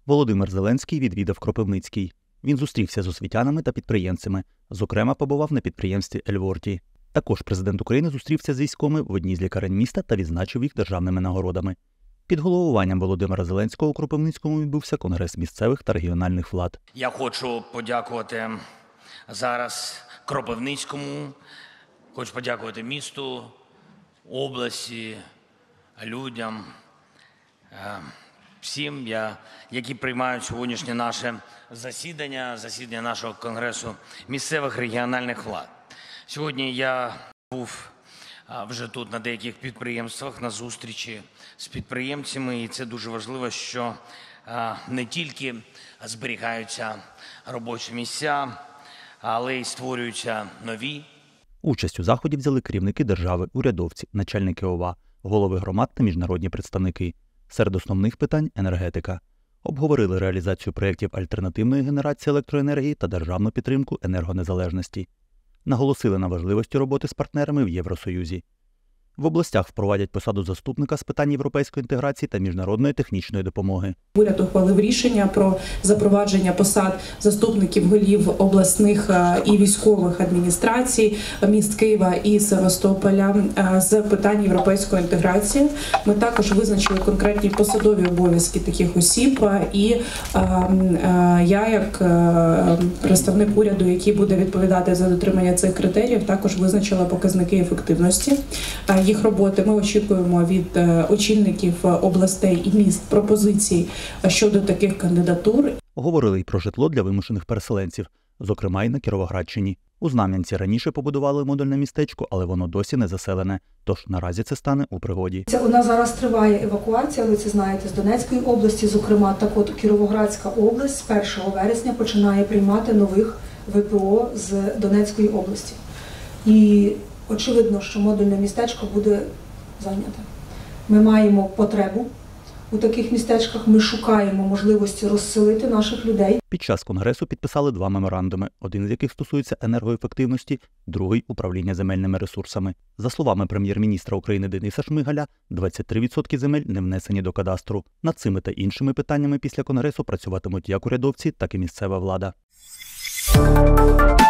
Володимир Зеленський відвідав Кропивницький. Він зустрівся з освітянами та підприємцями, зокрема побував на підприємстві «Ельворті». Також президент України зустрівся з військовими в одній з лікарень міста та відзначив їх державними нагородами. Під головуванням Володимира Зеленського у Кропивницькому відбувся Конгрес місцевих та регіональних влад. Я хочу подякувати зараз Кропивницькому, хочу подякувати місту, області, людям, всім, які приймають сьогоднішнє наше засідання нашого Конгресу місцевих регіональних влад. Сьогодні я був вже тут на деяких підприємствах, на зустрічі з підприємцями, і це дуже важливо, що не тільки зберігаються робочі місця, але й створюються нові. Участь у заході взяли керівники держави, урядовці, начальники ОВА, голови громад та міжнародні представники. Серед основних питань – енергетика. Обговорили реалізацію проєктів альтернативної генерації електроенергії та державну підтримку енергонезалежності. Наголосили на важливості роботи з партнерами в Євросоюзі. В областях впровадять посаду заступника з питань європейської інтеграції та міжнародної технічної допомоги. Уряд ухвалив рішення про запровадження посад заступників голів обласних і військових адміністрацій міст Києва і Севастополя з питань європейської інтеграції. Ми також визначили конкретні посадові обов'язки таких осіб, і я, як представник уряду, який буде відповідати за дотримання цих критеріїв, також визначила показники ефективності їх роботи. Ми очікуємо від очільників областей і міст пропозицій щодо таких кандидатур. Говорили й про житло для вимушених переселенців, зокрема й на Кіровоградщині. У Знам'янці раніше побудували модульне містечко, але воно досі не заселене, тож наразі це стане у пригоді. У нас зараз триває евакуація, ви це знаєте, з Донецької області, зокрема, так от Кіровоградська область з 1 вересня починає приймати нових ВПО з Донецької області. І очевидно, що модульне містечко буде зайняте. Ми маємо потребу у таких містечках, ми шукаємо можливості розселити наших людей. Під час Конгресу підписали 2 меморандуми, один з яких стосується енергоефективності, другий – управління земельними ресурсами. За словами прем'єр-міністра України Дениса Шмигаля, 23% земель не внесені до кадастру. Над цими та іншими питаннями після Конгресу працюватимуть як урядовці, так і місцева влада.